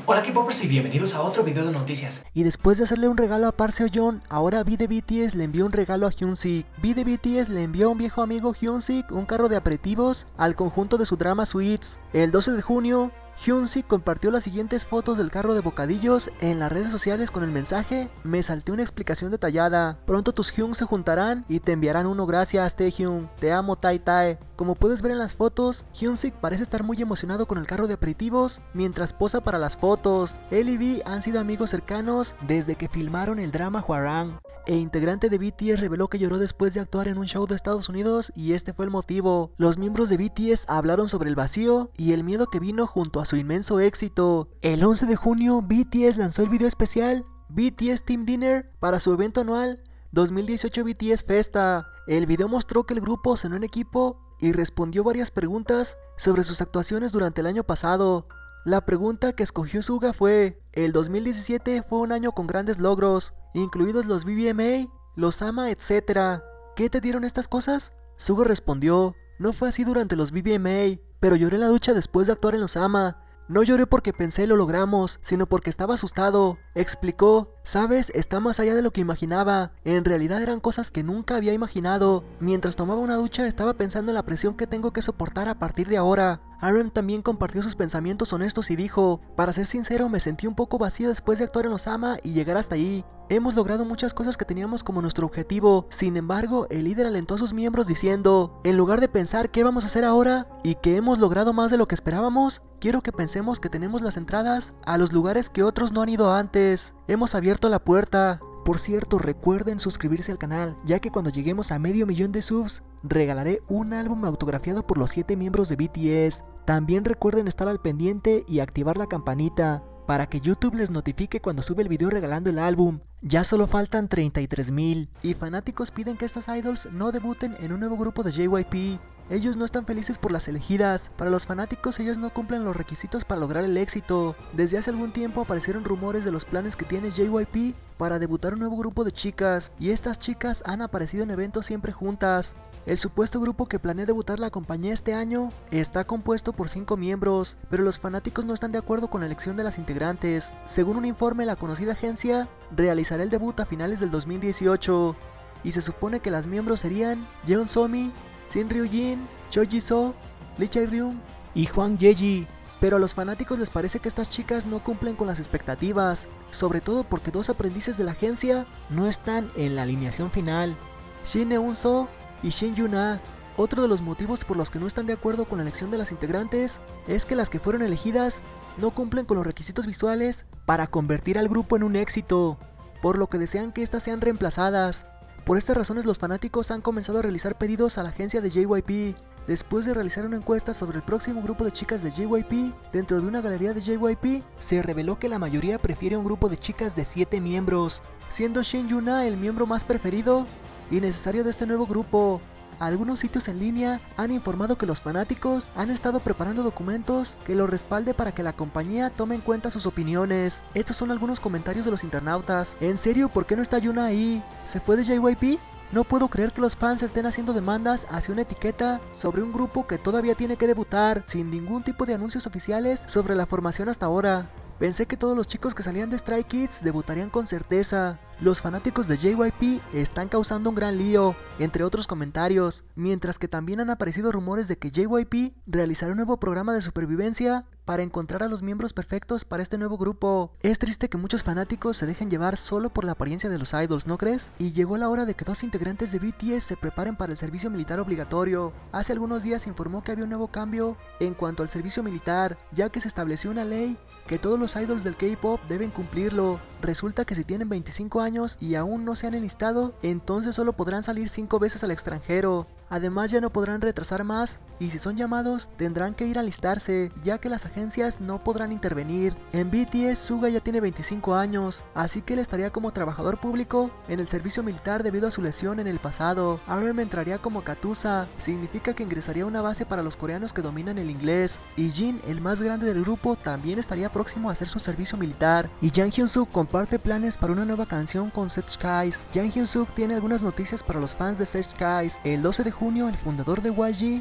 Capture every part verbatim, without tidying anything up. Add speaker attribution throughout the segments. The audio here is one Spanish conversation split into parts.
Speaker 1: Hola K-popers y bienvenidos a otro video de noticias.
Speaker 2: Y después de hacerle un regalo a Park Seo-joon, ahora V de B T S le envió un regalo a Hyun-sik. V de B T S le envió a un viejo amigo Hyun-sik un carro de aperitivos al conjunto de su drama Sweets. El doce de junio, Hyun-sik compartió las siguientes fotos del carro de bocadillos en las redes sociales con el mensaje: me salté una explicación detallada, pronto tus Hyun se juntarán y te enviarán uno, gracias Taehyung, te amo Tai Tai. Como puedes ver en las fotos, Hyun-sik parece estar muy emocionado con el carro de aperitivos mientras posa para las fotos. Él y V han sido amigos cercanos desde que filmaron el drama Hwarang. E integrante de B T S reveló que lloró después de actuar en un show de Estados Unidos y este fue el motivo. Los miembros de B T S hablaron sobre el vacío y el miedo que vino junto a su inmenso éxito. El once de junio, B T S lanzó el video especial B T S Team Dinner para su evento anual dos mil dieciocho B T S Festa. El video mostró que el grupo cenó en equipo y respondió varias preguntas sobre sus actuaciones durante el año pasado. La pregunta que escogió Suga fue: el dos mil diecisiete fue un año con grandes logros, incluidos los V B M A, los A M A, etcétera. ¿Qué te dieron estas cosas? Suga respondió: no fue así durante los V B M A, pero lloré en la ducha después de actuar en los A M A. No lloré porque pensé lo logramos, sino porque estaba asustado. Explicó: sabes, está más allá de lo que imaginaba. En realidad eran cosas que nunca había imaginado. Mientras tomaba una ducha estaba pensando en la presión que tengo que soportar a partir de ahora. R M también compartió sus pensamientos honestos y dijo: para ser sincero, me sentí un poco vacío después de actuar en los A M A y llegar hasta ahí. Hemos logrado muchas cosas que teníamos como nuestro objetivo. Sin embargo, el líder alentó a sus miembros diciendo: en lugar de pensar qué vamos a hacer ahora y que hemos logrado más de lo que esperábamos, quiero que pensemos que tenemos las entradas a los lugares que otros no han ido antes. Hemos abierto la puerta. Por cierto, recuerden suscribirse al canal, ya que cuando lleguemos a medio millón de subs, regalaré un álbum autografiado por los siete miembros de B T S. También recuerden estar al pendiente y activar la campanita para que YouTube les notifique cuando sube el video regalando el álbum. Ya solo faltan treinta y tres mil, y fanáticos piden que estas idols no debuten en un nuevo grupo de J Y P. Ellos no están felices por las elegidas. Para los fanáticos, ellas no cumplen los requisitos para lograr el éxito. Desde hace algún tiempo aparecieron rumores de los planes que tiene J Y P para debutar un nuevo grupo de chicas, y estas chicas han aparecido en eventos siempre juntas. El supuesto grupo que planea debutar la compañía este año está compuesto por cinco miembros, pero los fanáticos no están de acuerdo con la elección de las integrantes. Según un informe, la conocida agencia realizará el debut a finales del dos mil dieciocho, y se supone que las miembros serían Jeon Somi, Shin Ryu-jin, Cho Ji-soo, Lee Chae-ryung y Hwang Ye-ji. Pero a los fanáticos les parece que estas chicas no cumplen con las expectativas, sobre todo porque dos aprendices de la agencia no están en la alineación final, Shin Eun-soo y Shin Yuna. Otro de los motivos por los que no están de acuerdo con la elección de las integrantes es que las que fueron elegidas no cumplen con los requisitos visuales para convertir al grupo en un éxito, por lo que desean que estas sean reemplazadas. Por estas razones, los fanáticos han comenzado a realizar pedidos a la agencia de J Y P. Después de realizar una encuesta sobre el próximo grupo de chicas de J Y P, dentro de una galería de J Y P, se reveló que la mayoría prefiere un grupo de chicas de siete miembros, siendo Shin Yuna el miembro más preferido y necesario de este nuevo grupo. Algunos sitios en línea han informado que los fanáticos han estado preparando documentos que lo respalde para que la compañía tome en cuenta sus opiniones. Estos son algunos comentarios de los internautas. ¿En serio? ¿Por qué no está Yuna ahí? ¿Se fue de J Y P? No puedo creer que los fans estén haciendo demandas hacia una etiqueta sobre un grupo que todavía tiene que debutar, sin ningún tipo de anuncios oficiales sobre la formación hasta ahora. Pensé que todos los chicos que salían de Stray Kids debutarían con certeza. Los fanáticos de J Y P están causando un gran lío, entre otros comentarios, mientras que también han aparecido rumores de que J Y P realizará un nuevo programa de supervivencia para encontrar a los miembros perfectos para este nuevo grupo. Es triste que muchos fanáticos se dejen llevar solo por la apariencia de los idols, ¿no crees? Y llegó la hora de que dos integrantes de B T S se preparen para el servicio militar obligatorio. Hace algunos días se informó que había un nuevo cambio en cuanto al servicio militar, ya que se estableció una ley que todos los idols del K-pop deben cumplirlo. Resulta que si tienen veinticinco años y aún no se han enlistado, entonces solo podrán salir cinco veces al extranjero. Además, ya no podrán retrasar más, y si son llamados tendrán que ir a alistarse, ya que las agencias no podrán intervenir. En B T S, Suga ya tiene veinticinco años, así que él estaría como trabajador público en el servicio militar debido a su lesión en el pasado. R M entraría como Katusa, significa que ingresaría a una base para los coreanos que dominan el inglés. Y Jin, el más grande del grupo, también estaría próximo a hacer su servicio militar. Y Jang Hyun-suk comparte planes para una nueva canción con Seth Skies. Jang Hyun-suk tiene algunas noticias para los fans de Seth Skies. El doce de junio, el fundador de Y G publicó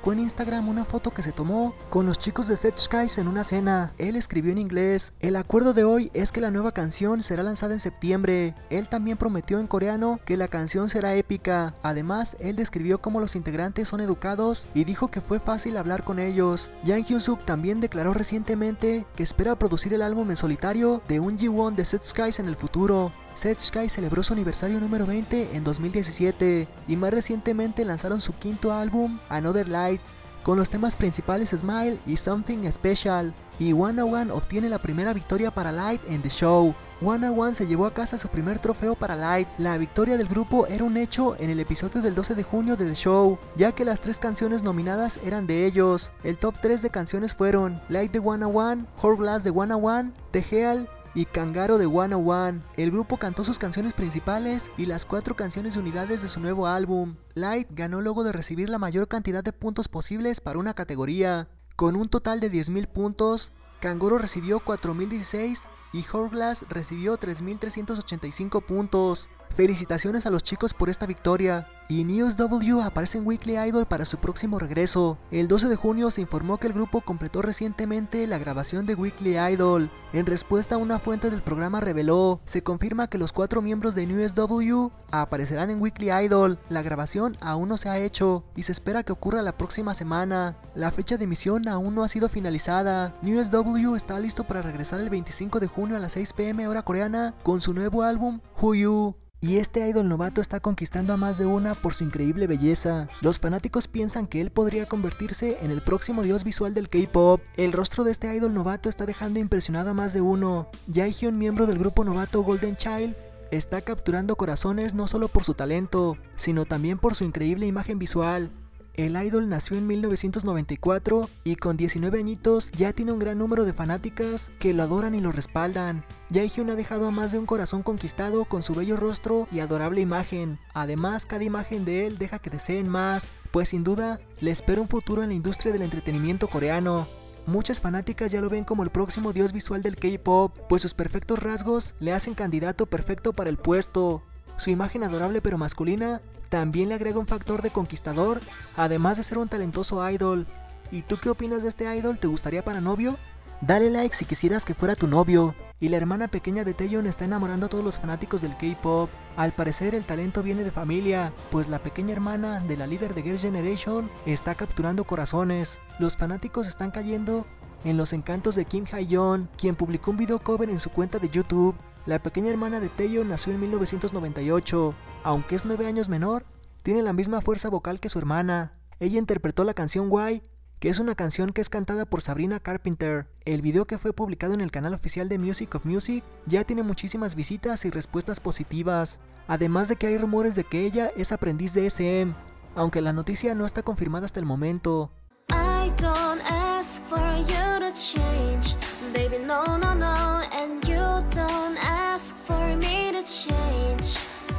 Speaker 2: publicó en Instagram una foto que se tomó con los chicos de Set Skies en una cena. Él escribió en inglés: el acuerdo de hoy es que la nueva canción será lanzada en septiembre. Él también prometió en coreano que la canción será épica. Además, él describió cómo los integrantes son educados y dijo que fue fácil hablar con ellos. Jang Hyun-suk también declaró recientemente que espera producir el álbum en solitario de un G-Won de Set Skies en el futuro. Set Skies celebró su aniversario número veinte en dos mil diecisiete y más recientemente lanzaron su quinto álbum, Another Light, con los temas principales Smile y Something Special, y Wanna One obtiene la primera victoria para Light en The Show. Wanna One se llevó a casa su primer trofeo para Light. La victoria del grupo era un hecho en el episodio del doce de junio de The Show, ya que las tres canciones nominadas eran de ellos. El top tres de canciones fueron Light de Wanna One, Hourglass de Wanna One, The Heal y Kangaro de Wanna One. El grupo cantó sus canciones principales y las cuatro canciones de unidades de su nuevo álbum. Light ganó luego de recibir la mayor cantidad de puntos posibles para una categoría. Con un total de diez mil puntos, Kangaro recibió cuatro mil dieciséis y Hourglass recibió tres mil trescientos ochenta y cinco puntos. Felicitaciones a los chicos por esta victoria. Y News W aparece en Weekly Idol para su próximo regreso. El doce de junio se informó que el grupo completó recientemente la grabación de Weekly Idol. En respuesta, una fuente del programa reveló: se confirma que los cuatro miembros de News W aparecerán en Weekly Idol. La grabación aún no se ha hecho y se espera que ocurra la próxima semana. La fecha de emisión aún no ha sido finalizada. News W está listo para regresar el veinticinco de junio a las seis pe eme hora coreana con su nuevo álbum Who You. Y este idol novato está conquistando a más de una por su increíble belleza. Los fanáticos piensan que él podría convertirse en el próximo dios visual del K-pop. El rostro de este idol novato está dejando impresionado a más de uno. Jaehyun, miembro del grupo novato Golden Child, está capturando corazones no solo por su talento, sino también por su increíble imagen visual. El idol nació en mil novecientos noventa y cuatro y con diecinueve añitos ya tiene un gran número de fanáticas que lo adoran y lo respaldan. Jaehyun ha dejado a más de un corazón conquistado con su bello rostro y adorable imagen. Además, cada imagen de él deja que deseen más, pues sin duda le espera un futuro en la industria del entretenimiento coreano. Muchas fanáticas ya lo ven como el próximo dios visual del K-pop, pues sus perfectos rasgos le hacen candidato perfecto para el puesto. Su imagen adorable pero masculina también le agrega un factor de conquistador, además de ser un talentoso idol. ¿Y tú qué opinas de este idol? ¿Te gustaría para novio? Dale like si quisieras que fuera tu novio. Y la hermana pequeña de Taeyeon está enamorando a todos los fanáticos del K-pop. Al parecer el talento viene de familia, pues la pequeña hermana de la líder de Girls' Generation está capturando corazones. Los fanáticos están cayendo en los encantos de Kim Hae-yeon, quien publicó un video cover en su cuenta de YouTube. La pequeña hermana de Taeyeon nació en mil novecientos noventa y ocho. Aunque es nueve años menor, tiene la misma fuerza vocal que su hermana. Ella interpretó la canción Why, que es una canción que es cantada por Sabrina Carpenter. El video, que fue publicado en el canal oficial de Music of Music, ya tiene muchísimas visitas y respuestas positivas. Además de que hay rumores de que ella es aprendiz de ese eme, aunque la noticia no está confirmada hasta el momento.
Speaker 3: I don't ask for you to change, baby, no, no, no, and you don't ask for me to change.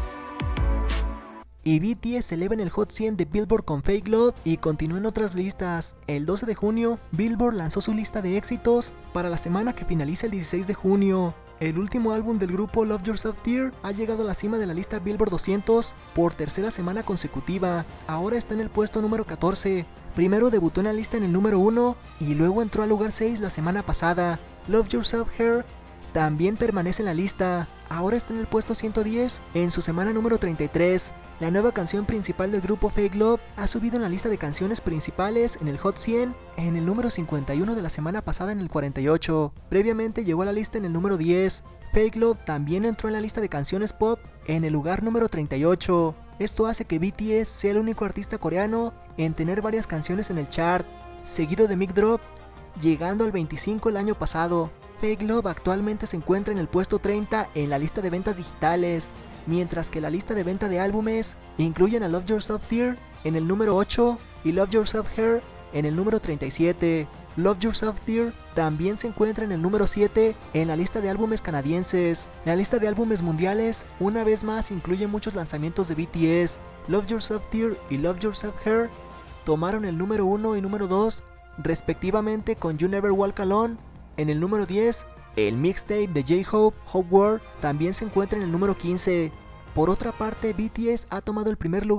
Speaker 2: Y B T S se eleva en el Hot cien de Billboard con Fake Love y continúa en otras listas. El doce de junio, Billboard lanzó su lista de éxitos para la semana que finaliza el dieciséis de junio. El último álbum del grupo, Love Yourself Dear, ha llegado a la cima de la lista Billboard doscientos por tercera semana consecutiva. Ahora está en el puesto número catorce. Primero debutó en la lista en el número uno y luego entró al lugar seis la semana pasada. Love Yourself Here también permanece en la lista. Ahora está en el puesto ciento diez en su semana número treinta y tres. La nueva canción principal del grupo, Fake Love, ha subido en la lista de canciones principales en el Hot cien en el número cincuenta y uno de la semana pasada en el cuarenta y ocho. Previamente llegó a la lista en el número diez. Fake Love también entró en la lista de canciones pop en el lugar número treinta y ocho. Esto hace que B T S sea el único artista coreano en tener varias canciones en el chart, seguido de Mic Drop, llegando al veinticinco el año pasado. Fake Love actualmente se encuentra en el puesto treinta en la lista de ventas digitales, mientras que la lista de venta de álbumes incluyen a Love Yourself Dear en el número ocho y Love Yourself Here en el número treinta y siete. Love Yourself Dear también se encuentra en el número siete en la lista de álbumes canadienses. La lista de álbumes mundiales una vez más incluye muchos lanzamientos de B T S. Love Yourself Dear y Love Yourself Here tomaron el número uno y número dos respectivamente, con You Never Walk Alone en el número diez. El mixtape de J-Hope, Hope World, también se encuentra en el número quince. Por otra parte, B T S ha tomado el primer lugar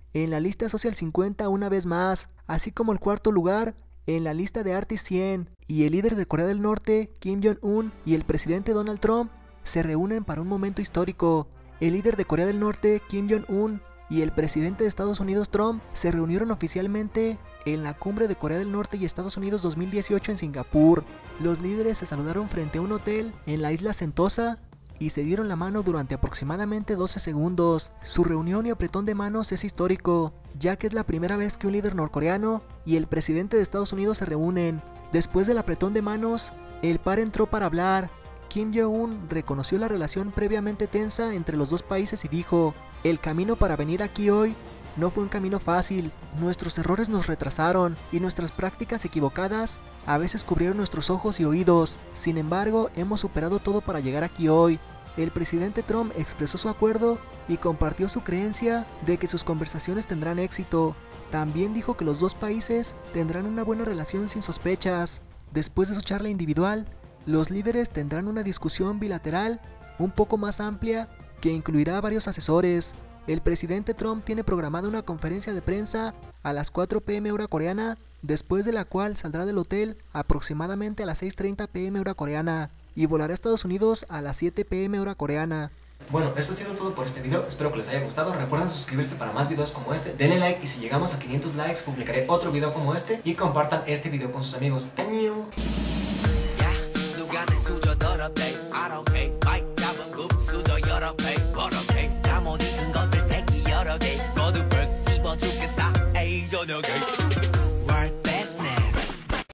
Speaker 2: en la lista Social cincuenta una vez más, así como el cuarto lugar en la lista de Artist cien, y el líder de Corea del Norte, Kim Jong-un, y el presidente Donald Trump se reúnen para un momento histórico. El líder de Corea del Norte, Kim Jong-un, y el presidente de Estados Unidos, Trump, se reunieron oficialmente en la cumbre de Corea del Norte y Estados Unidos dos mil dieciocho en Singapur. Los líderes se saludaron frente a un hotel en la isla Sentosa y se dieron la mano durante aproximadamente doce segundos. Su reunión y apretón de manos es histórico, ya que es la primera vez que un líder norcoreano y el presidente de Estados Unidos se reúnen. Después del apretón de manos, el par entró para hablar. Kim Jong-un reconoció la relación previamente tensa entre los dos países y dijo: "El camino para venir aquí hoy no fue un camino fácil, nuestros errores nos retrasaron y nuestras prácticas equivocadas a veces cubrieron nuestros ojos y oídos. Sin embargo, hemos superado todo para llegar aquí hoy". El presidente Trump expresó su acuerdo y compartió su creencia de que sus conversaciones tendrán éxito. También dijo que los dos países tendrán una buena relación sin sospechas. Después de su charla individual, los líderes tendrán una discusión bilateral un poco más amplia que incluirá a varios asesores. El presidente Trump tiene programada una conferencia de prensa a las cuatro pe eme hora coreana, después de la cual saldrá del hotel aproximadamente a las seis treinta pe eme hora coreana y volará a Estados Unidos a las siete pe eme hora coreana.
Speaker 1: Bueno, esto ha sido todo por este video, espero que les haya gustado. Recuerden suscribirse para más videos como este, denle like y si llegamos a quinientos likes publicaré otro video como este y compartan este video con sus amigos. ¡Año!
Speaker 4: I don't hate